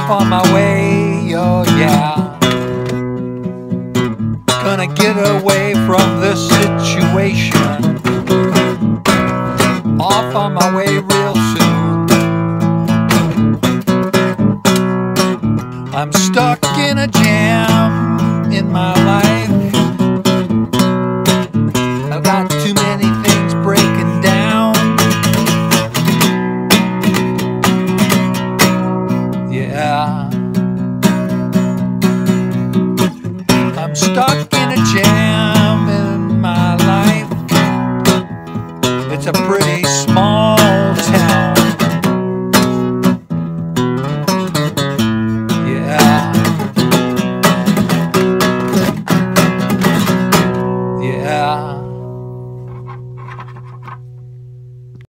off on my way, oh yeah. Gonna get away from this situation. Off on my way real soon. I'm stuck in a jam in my life. I've got too many things breaking down. Yeah, I'm stuck in a jam in my life. It's a pretty small town. Yeah, yeah.